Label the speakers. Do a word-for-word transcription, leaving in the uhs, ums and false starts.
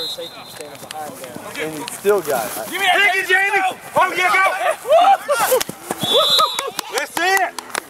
Speaker 1: safety standing behind there.
Speaker 2: And you still got it.
Speaker 3: Give me that, Jamie!